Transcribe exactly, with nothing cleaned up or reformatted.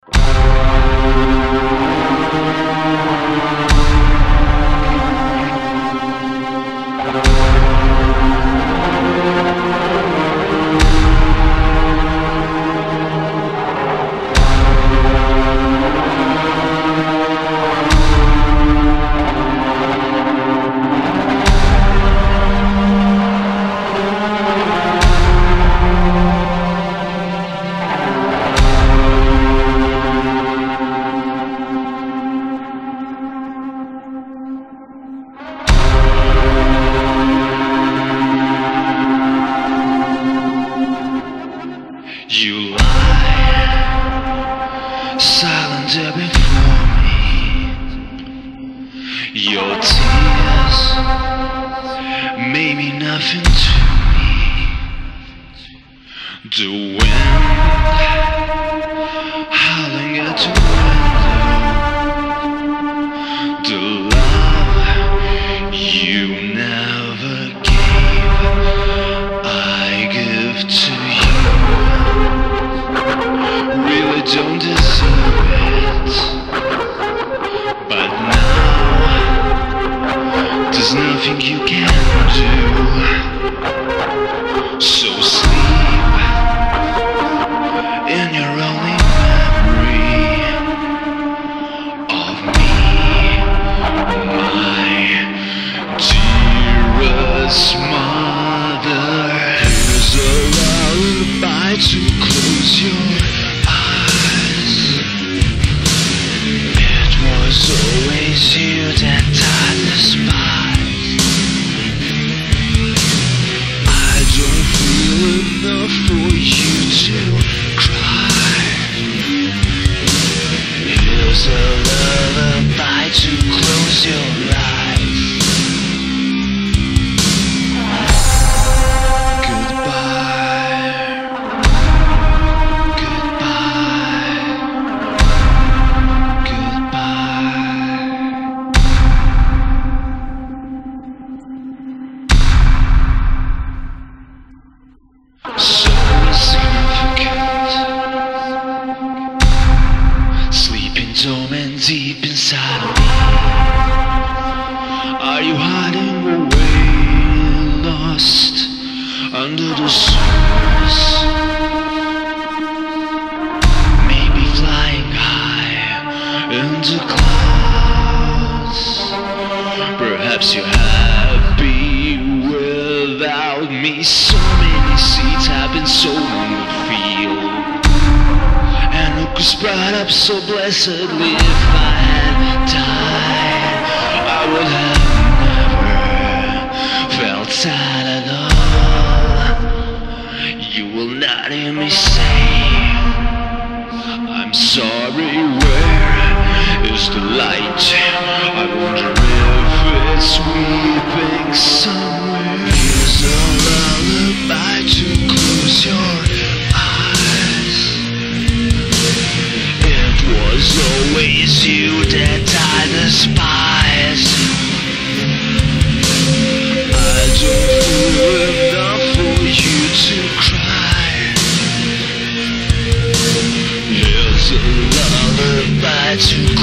You lie, silent there before me. Your tears made me nothing to me. The wind howling at the window. The love you never gave, I give to you. Really don't deserve it, but now there's nothing you can do. So sleep in your only memory of me, my dearest mother. Here's a lullaby to close your always you that I despise. I don't feel enough for you to cry. Here's a lullaby to close your eyes. So insignificant, sleeping dormant deep inside of me. Are you hiding away, lost under the surface? Maybe flying high in the clouds. Perhaps you're happy without me. So many seats have been sown in the field, and who could sprout up so blessedly? If I had died, I would have never felt sad at all. You will not hear me say I'm sorry. Where is the light? I wonder if it's weeping somewhere. Here's a lullaby to close your eyes. It was always you that I despised. I don't feel enough for you to cry. Here's a lullaby to